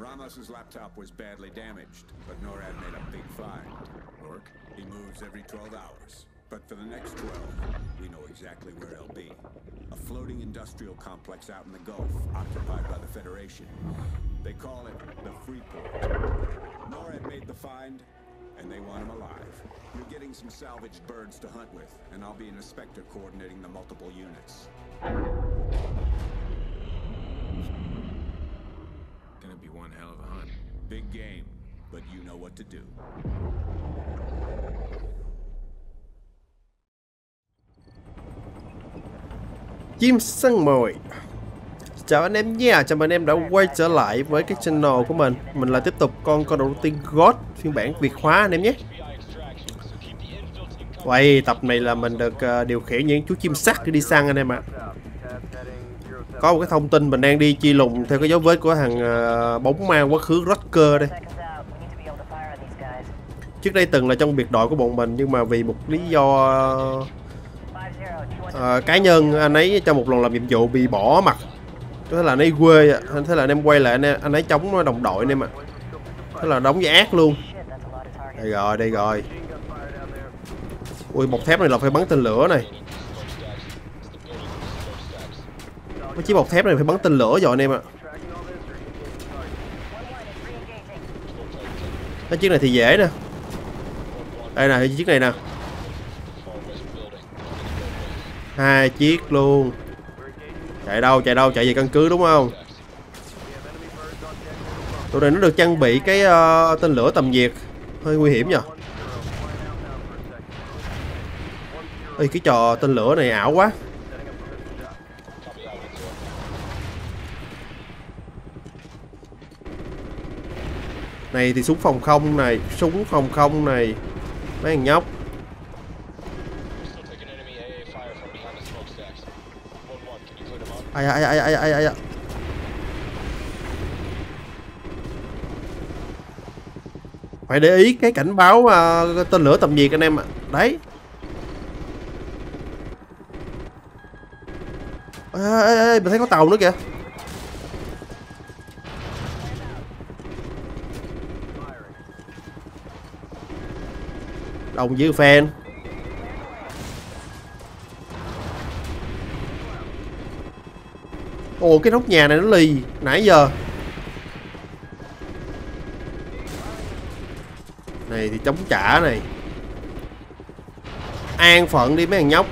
Ramos's laptop was badly damaged, but NORAD made a big find. Rourke? He moves every 12 hours. But for the next 12, we know exactly where he'll be. A floating industrial complex out in the Gulf, occupied by the Federation. They call it the Freeport. NORAD made the find, and they want him alive. You're getting some salvaged birds to hunt with, and I'll be an inspector coordinating the multiple units. Gonna be one hell of a hunt. Big game, but you know what to do. Chim săn mồi. Chào anh em nha, chào mừng anh em đã quay trở lại với cái channel của mình. Mình lại tiếp tục con Call of Duty Ghost phiên bản Việt hóa anh em nhé. Vậy tập này là mình được điều khiển những chú chim sắt để đi săn anh em ạ. Có một cái thông tin mình đang đi truy lùng theo cái dấu vết của thằng bóng ma quá khứ Rocker đây. Trước đây từng là trong biệt đội của bọn mình, nhưng mà vì một lý do cá nhân, anh ấy trong một lần làm nhiệm vụ bị bỏ mặt. Thế là anh ấy quê, thế là anh em quay lại anh ấy chống đồng đội anh em ạ. Thế là đóng với ác luôn. Đây rồi, đây rồi. Ui, bọc thép này là phải bắn tên lửa này. Cái chiếc bọc thép này phải bắn tên lửa rồi anh em ạ. Cái chiếc này thì dễ nè. Đây nè, cái chiếc này nè. 2 chiếc luôn. Chạy đâu, chạy về căn cứ đúng không? Tụi này nó được trang bị cái tên lửa tầm nhiệt. Hơi nguy hiểm nhờ. Ê, cái trò tên lửa này ảo quá. Này thì súng phòng không này, súng phòng không này. Mấy thằng nhóc. Ai. Phải để ý cái cảnh báo tên lửa tầm nhiệt anh em ạ. Đấy. Ê, mình thấy có tàu nữa kìa. Đồng với fan. Ồ, cái nóc nhà này nó lì nãy giờ. Này thì chống trả này. An phận đi mấy thằng nhóc.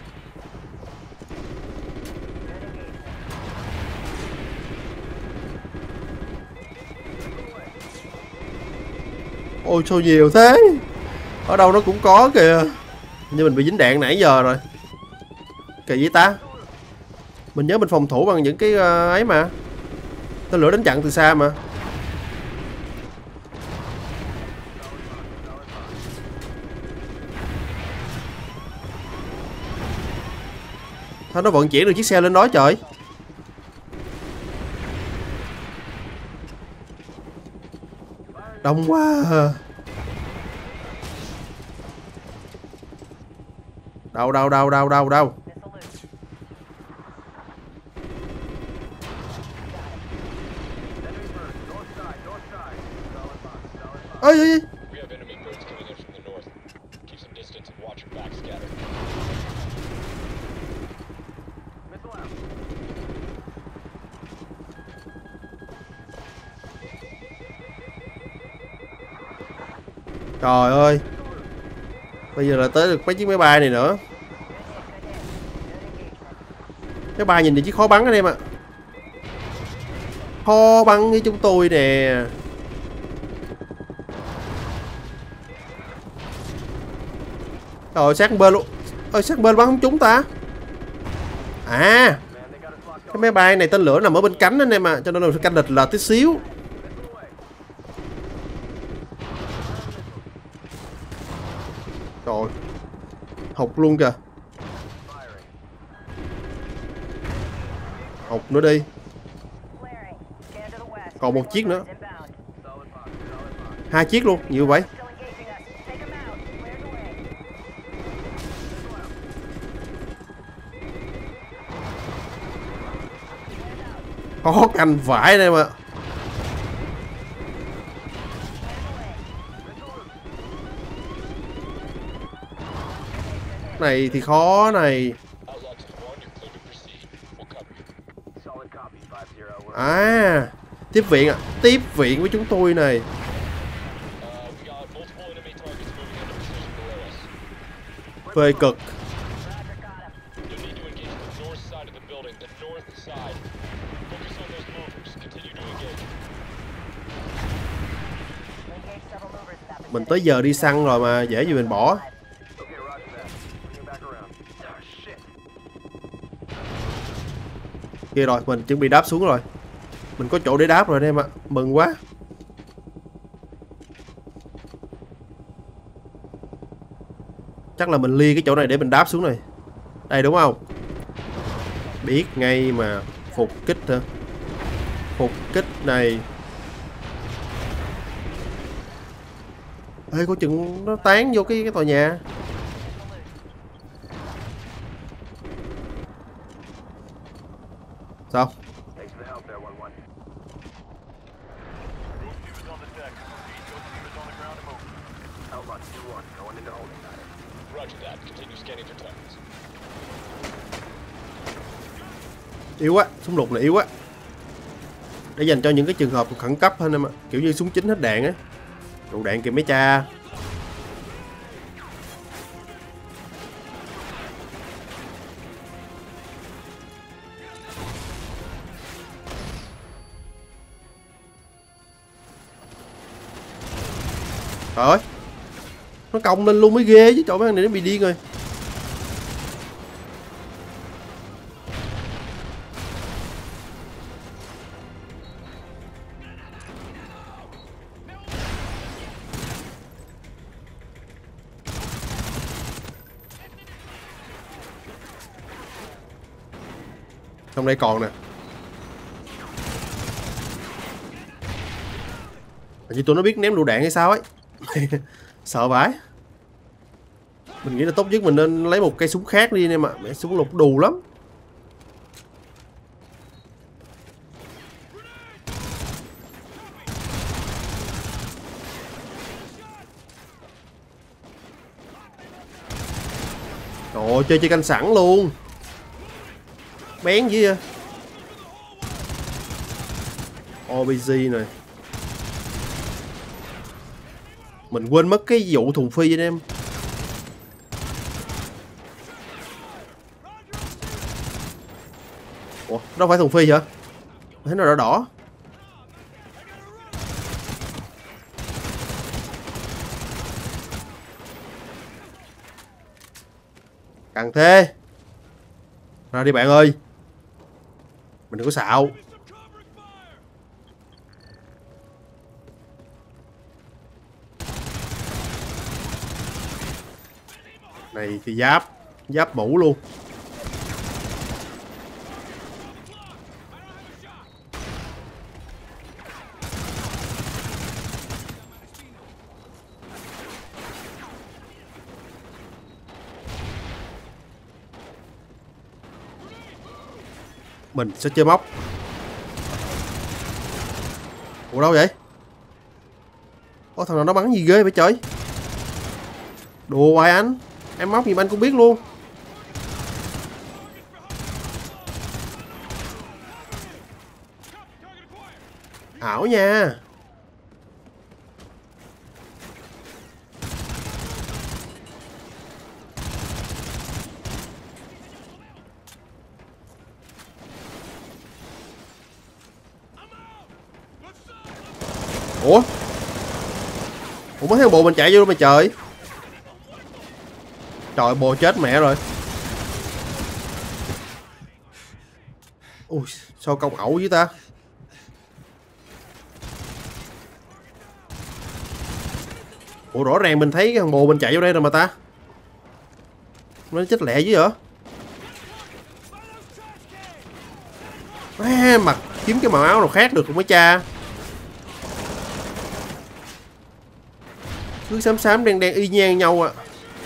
Ôi sao nhiều thế. Ở đâu nó cũng có kìa. Nhưng mình bị dính đạn nãy giờ rồi. Kỳ vậy ta. Mình nhớ mình phòng thủ bằng những cái ấy mà. Tên lửa đánh chặn từ xa mà. Sao nó vận chuyển được chiếc xe lên đó trời. Đông quá. Đâu. Ơi. Trời ơi. Bây giờ là tới được mấy chiếc máy bay này nữa. Máy bay nhìn thì chỉ khó bắn anh em ạ. Khó bắn với chúng tôi nè. Rồi sát bên luôn. Ơi sát bên bắn không trúng ta. À, cái máy bay này tên lửa nằm ở bên cánh anh em ạ. Cho nên là phải canh địch là tí xíu. Trời, hụt luôn kìa. Hụt nữa đi. Còn một chiếc nữa. 2 chiếc luôn, nhiều vậy. Khó canh vải đây mà. Này thì khó này. À, tiếp viện à, tiếp viện với chúng tôi này. Phê cực. Mình tới giờ đi săn rồi mà, dễ gì mình bỏ. Kia rồi, mình chuẩn bị đáp xuống rồi. Mình có chỗ để đáp rồi em ạ, mừng quá. Chắc là mình ly cái chỗ này để mình đáp xuống này. Đây đúng không? Biết ngay mà. Phục kích hả? Phục kích này. Ê, có chừng nó tán vô cái tòa nhà. Sao? Yếu quá, súng lục này yếu quá. Để dành cho những cái trường hợp khẩn cấp thôi em ạ. Kiểu như súng chính hết đạn á. Đủ đạn kìa mấy cha. Trời ơi, nó cong lên luôn mới ghê chứ. Trời, mấy thằng này nó bị điên rồi. Trong đây còn nè. Hình như tụi nó biết ném lựu đạn hay sao ấy. Sợ vãi. Mình nghĩ là tốt nhất mình nên lấy một cây súng khác đi em ạ. Mẹ, súng lục đù lắm. Trời ơi, chơi canh sẵn luôn. Bén gì vậy? OBG này. Mình quên mất cái vụ thùng phi anh em. Ủa, đâu phải thùng phi hả? Thấy nó đỏ đỏ. Càng thế. Ra đi bạn ơi. Mình đừng có xạo. Này thì giáp mũ luôn. Mình sẽ chơi móc. Ủa đâu vậy? Ủa thằng nào nó bắn gì ghê vậy trời? Đùa hoài anh. Em móc gì mà anh cũng biết luôn. Ảo nha. Ủa mấy thằng bộ mình chạy vô đâu mà trời. Trời, bồ chết mẹ rồi. Ui, sao công ẩu với ta. Ủa rõ ràng mình thấy cái thằng bồ mình chạy vô đây rồi mà ta. Nó chết lẹ dữ vậy. Mặc kiếm cái màu áo nào khác được không mấy cha. Cứ xám xám đen đen y nhang nhau à.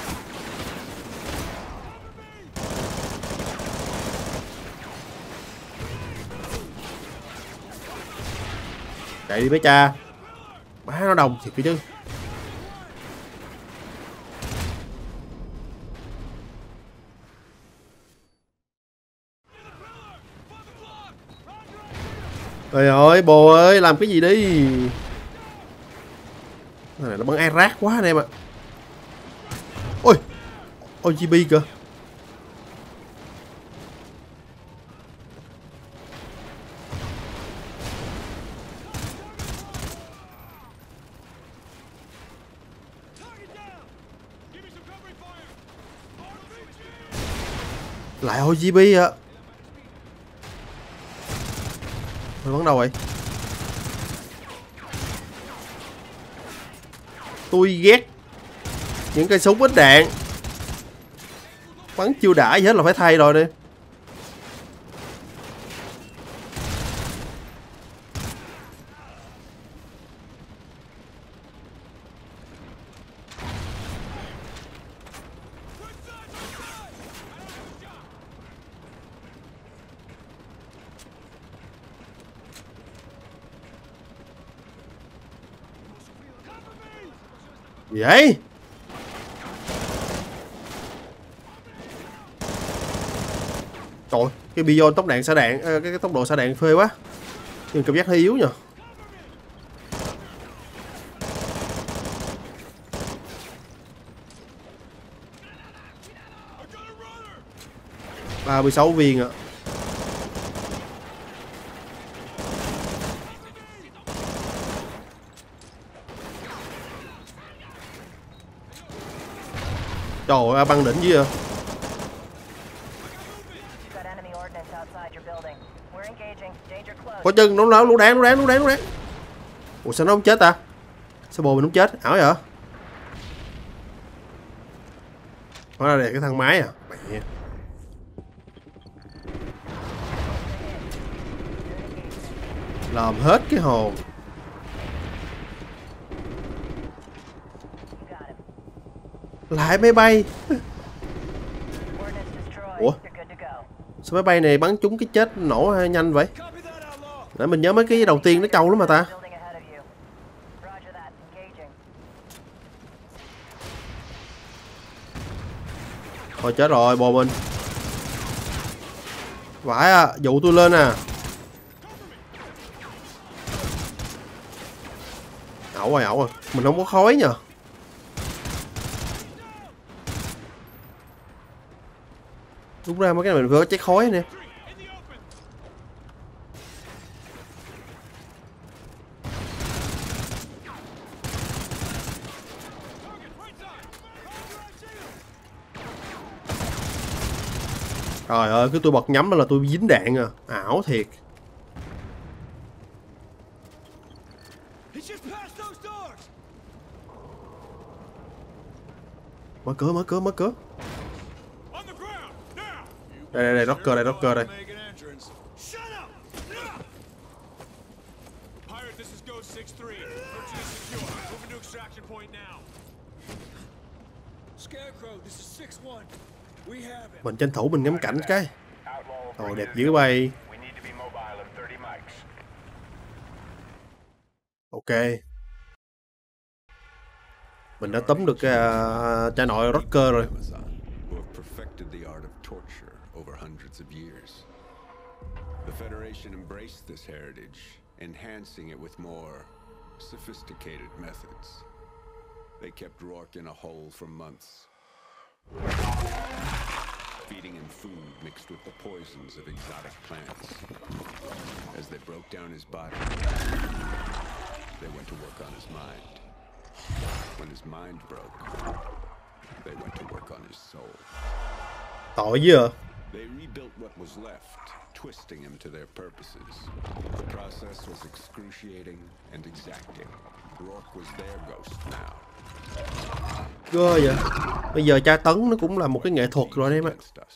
Chạy đi mấy cha. Má nó đồng thiệt chứ. Trời ơi, bồ ơi, làm cái gì đi. Cái này nó bắn Iraq quá anh em ạ. Ôi, OGB kìa. Lại OGB ạ. Rồi bắn đâu vậy? Tôi ghét những cây súng ít đạn. Bắn chiêu đã gì hết là phải thay rồi đi. Gì vậy? Trời, cái Beyond tốc đạn xả đạn, cái tốc độ xả đạn phê quá. Nhưng cảm giác hơi yếu nhờ. – 36 viên ạ. Trời ơi, băng đỉnh dưới à. Có chân, nó lú đáng. Ủa sao nó không chết ta? Sao bồ mình không chết? Ảo vậy? Hóa ra đây cái thang máy à? Mẹ. Làm hết cái hồn. Lại máy bay. Ủa? Sao máy bay này bắn trúng cái chết nổ nhanh vậy? Nãy mình nhớ mấy cái đầu tiên nó trâu lắm mà ta. Thôi chết rồi bồ mình. Vãi à, dụ tôi lên à. Ẩu rồi. Mình không có khói nhờ. Đúng ra mấy cái này mình phải có cháy khói nè. Trời ơi, cứ tôi bật nhắm là tôi dính đạn à. Ảo thiệt. Mở cửa. Đây, Rocker đây. Mình tranh thủ mình ngắm cảnh cái. Ồ, đẹp dữ bay. Ok. Mình đã tóm được cha nội Rocker rồi. The Federation embraced this heritage, enhancing it with more sophisticated methods. They kept Rourke in a hole for months, feeding him food mixed with the poisons of exotic plants. As they broke down his body, they went to work on his mind. When his mind broke, they went to work on his soul. Tội dữ à? They rebuilt what was left, twisting him to their purposes. The process was excruciating and exacting. Rourke was their ghost now. Ghê vậy. Bây giờ tra tấn nó cũng là một cái nghệ thuật rồi đấy em ạ.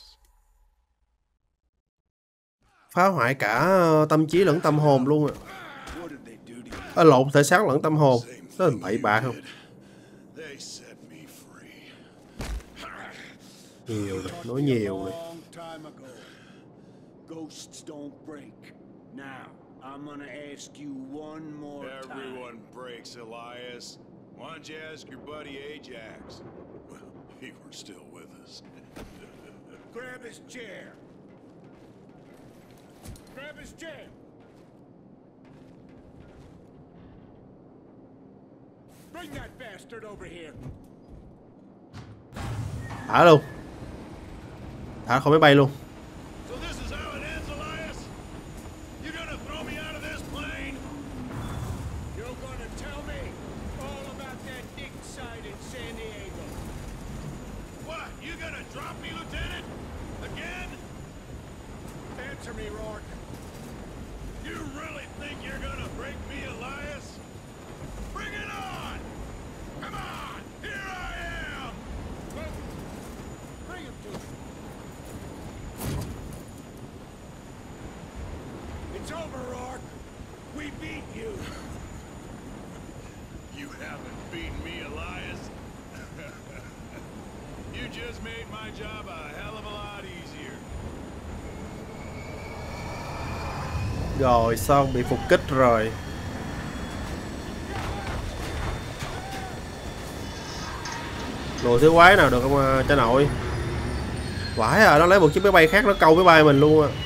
Phá hoại cả tâm trí lẫn tâm hồn luôn ạ. Lộn, thể xác lẫn tâm hồn. Đó là bậy bạ không? Nhiều rồi, nói nhiều rồi. Ghosts don't break. Now, I'm gonna ask you one more time. Everyone breaks, Elias. Why don't you ask your buddy Ajax? Well, he were still with us. Grab his chair. Grab his chair. Bring that bastard over here. Thả luôn. Thả khỏi máy bay luôn. So this is how it ends, Elias? You gonna throw me out of this plane? You're gonna tell me all about that dig site in San Diego. What? You gonna drop me, Lieutenant? Again? Answer me, Rourke. You really think you're gonna break me, Elias? Bring it on! Come on! Here I am! Well, bring him to me. It's over, Rourke. We beat you. You haven't beaten me, Elias. You just made my job a hell of a lot easier. Rồi xong, bị phục kích rồi. Đồ thứ quái nào được không cha nội? Vãi à, nó lấy một chiếc máy bay khác nó câu máy bay mình luôn à.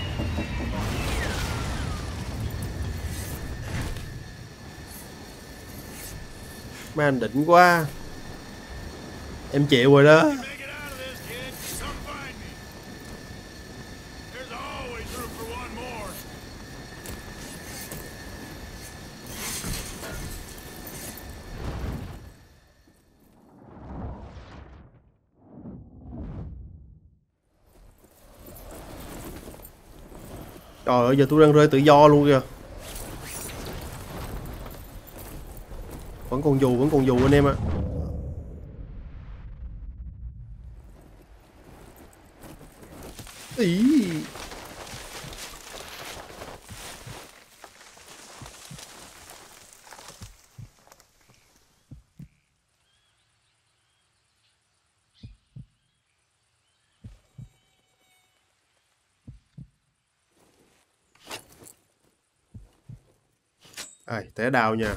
Mấy anh đỉnh quá. Em chịu rồi đó. Make it out of this, kid. Come find me. There's always room for one more. Trời ơi, giờ tôi đang rơi tự do luôn kìa. Vẫn còn dù anh em ạ. Ý. Ai, té đau nha.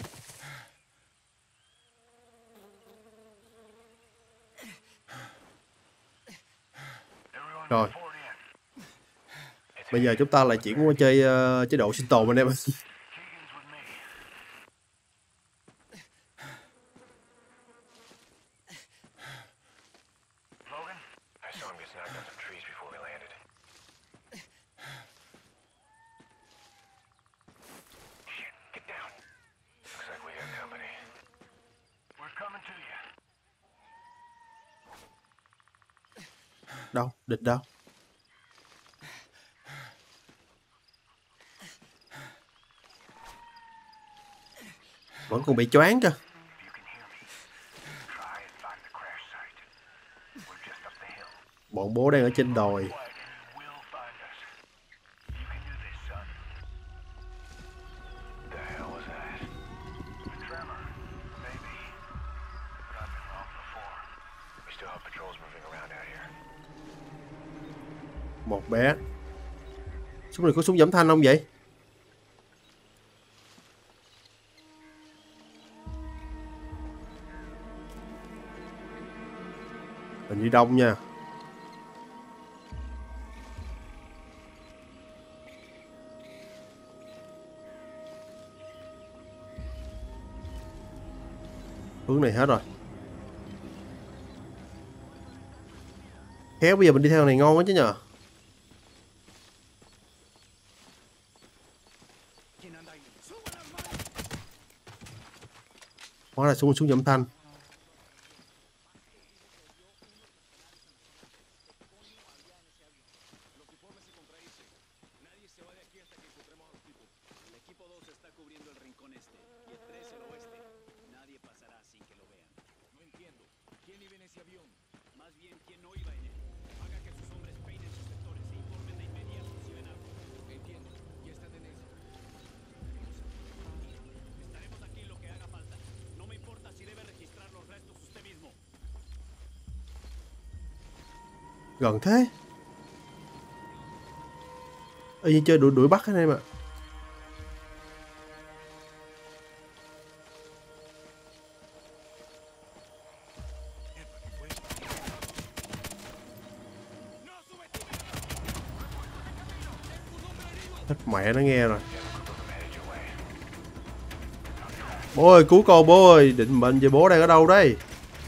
Rồi. Bây giờ chúng ta lại chuyển qua chơi chế độ sinh tồn anh em. Đâu, địch đâu? Vẫn còn bị choáng cơ. Bọn bố đang ở trên đồi. Một bé. Súng này có súng giảm thanh không vậy? Mình đi đông nha. Hướng này hết rồi. Khéo bây giờ mình đi theo này ngon quá chứ nhờ. Hóa là súng giảm thanh. Gần thế. Ê, như chơi đuổi bắt anh em ạ. Hết mẹ nó nghe rồi. Bố ơi cứu con bố ơi, định mệnh về bố đang ở đâu đây?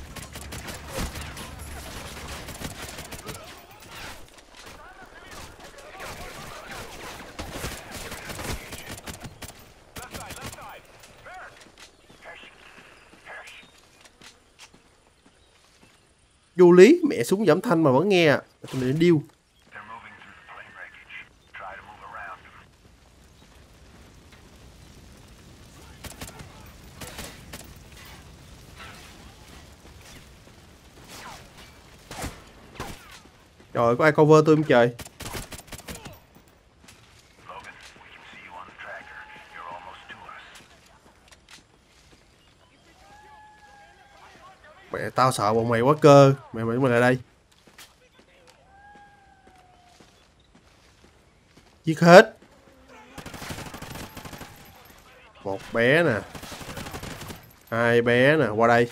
Vô lý, mẹ súng giảm thanh mà vẫn nghe à. Tụi này điêu. Trời, có ai cover tôi không trời? Mẹ tao sợ bọn mày quá cơ. Mày lại đây. Giết hết. Một bé nè. Hai bé nè, qua đây.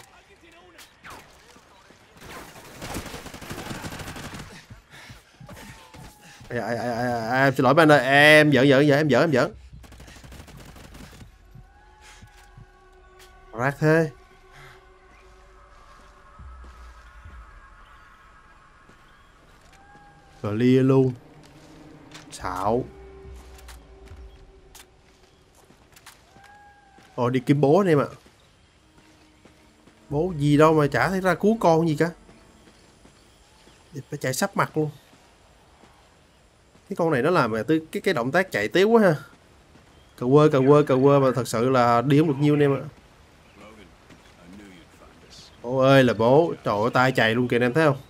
Em xin lỗi anh ơi, em giỡn. Rác thế. Clear luôn. Xạo. Rồi đi kiếm bố anh em ạ. Bố gì đâu mà chả thấy ra cứu con gì cả. Phải chạy sắp mặt luôn. Cái con này nó làm cái động tác chạy tiếp quá ha. Cà quơ mà thật sự là đi không được nhiêu anh em ạ. Bố ơi là bố. Trời ơi tay chạy luôn kìa anh em thấy không?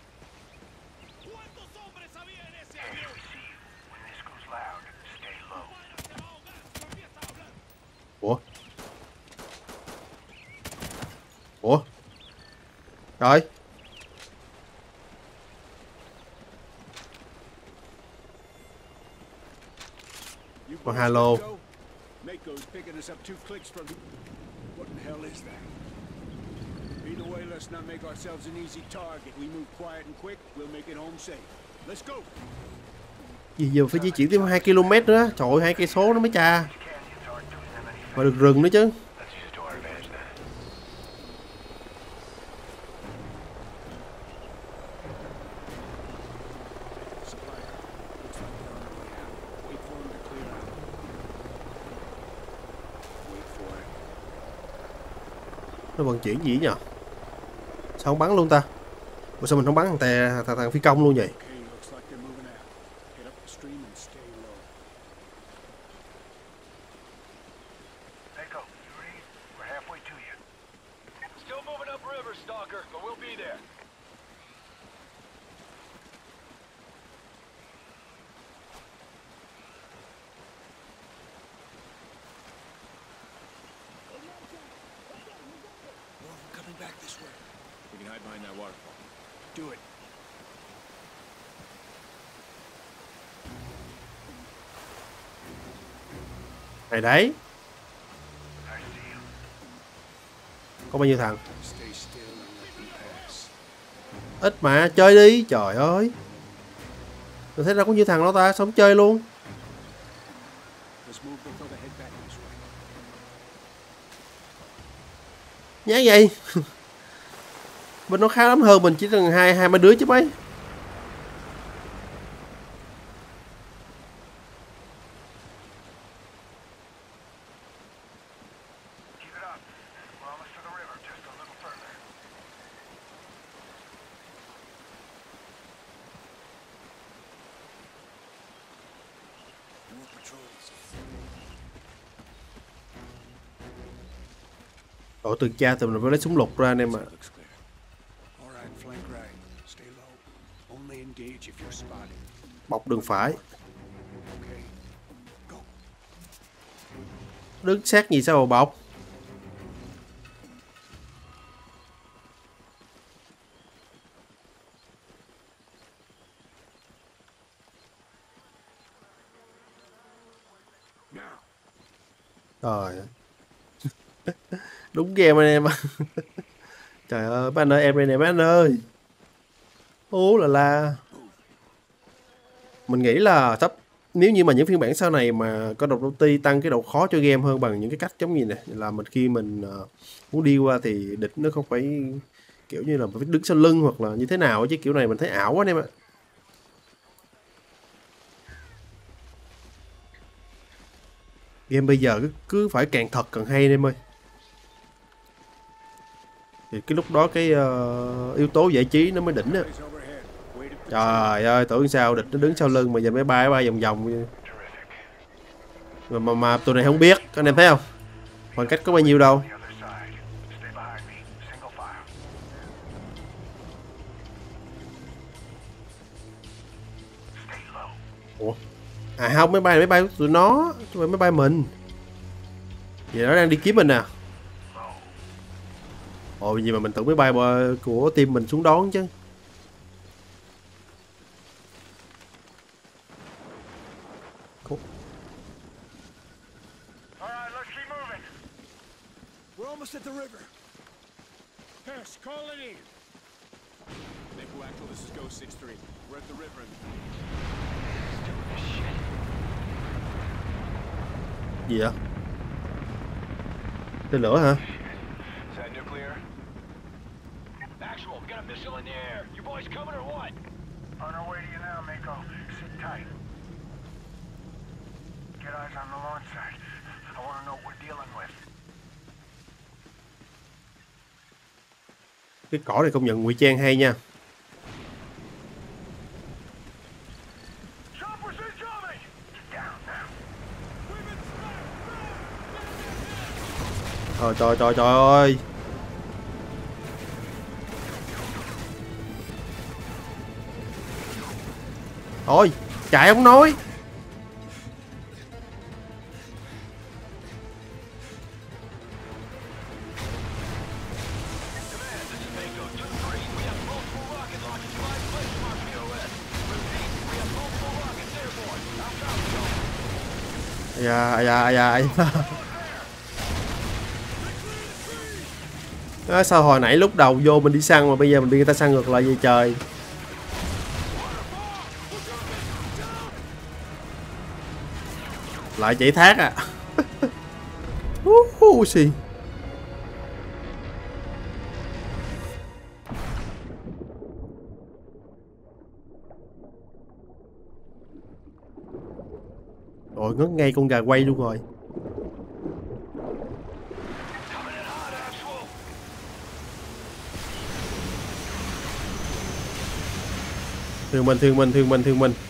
Rồi. Còn hello. Mako's picking us up 2 clicks from. What the hell is that? Either way, let's not make ourselves an easy target. We move quiet and quick, we'll make it home safe. Let's go. Gì giờ phải di chuyển thêm 2 km nữa. Trời ơi 2 cây số nó mới cha. Mà được rừng nữa chứ. Nó vận chuyển gì nhờ? Sao không bắn luôn ta? Ủa sao mình không bắn thằng phi công luôn vậy? Back this way. We can hide behind that waterfall. Do it. Này đấy. Có bao nhiêu thằng? Stay still and let them pass. Ít mà, chơi đi, trời ơi. Tôi thấy ra có nhiêu thằng đó ta, sao không chơi luôn? Let's move before they head back this way. Nhá vậy. Bên nó khá lắm hơn mình chỉ cần hai mấy đứa chứ mấy. Tổ tuần tra tụi mình phải lấy súng lục ra anh em ạ. Bọc đường phải. Đứng sát gì sao mà bọc? Rồi. Đúng game anh em. Trời ơi, mấy anh ơi, em đây nè mấy anh ơi. Ú là. Mình nghĩ là sắp nếu như mà những phiên bản sau này mà có độc ti tăng cái độ khó cho game hơn bằng những cái cách giống như này là khi mình muốn đi qua thì địch nó không phải kiểu như là phải đứng sau lưng hoặc là như thế nào chứ kiểu này mình thấy ảo quá anh em ạ. Game bây giờ cứ phải càng thật càng hay anh em ơi. Thì cái lúc đó cái yếu tố giải trí nó mới đỉnh á. Trời ơi, tưởng sao địch nó đứng sau lưng mà giờ máy bay vòng vòng mà tụi này không biết, các anh em thấy không? Khoảng cách có bao nhiêu đâu. Ủa? À không, máy bay của tụi nó, chứ không phải máy bay mình. Vậy nó đang đi kiếm mình à? Ồ, gì mà mình tưởng máy bay của team mình xuống đón chứ. We're almost at the river. Hess, call it in. Naval Actual, this is Ghost 6-3. We're at the river and... Gì vậy? Tên lửa hả? Is that nuclear? Actual, we got a missile in the air. You boys coming or what? On our way to you now, Mako. Sit tight. Get eyes on the launch side. I want to know what we're dealing with. Cái cỏ này công nhận ngụy trang hay nha. Choppers incoming! Get down now. Trời ơi. Thôi, chạy không nói. Dạ. Đó, sao hồi nãy lúc đầu vô mình đi săn mà bây giờ mình bị người ta săn ngược lại vậy trời. Lại chạy thác à. Xì. Rồi ngất ngay con gà quay luôn rồi. Thương mình.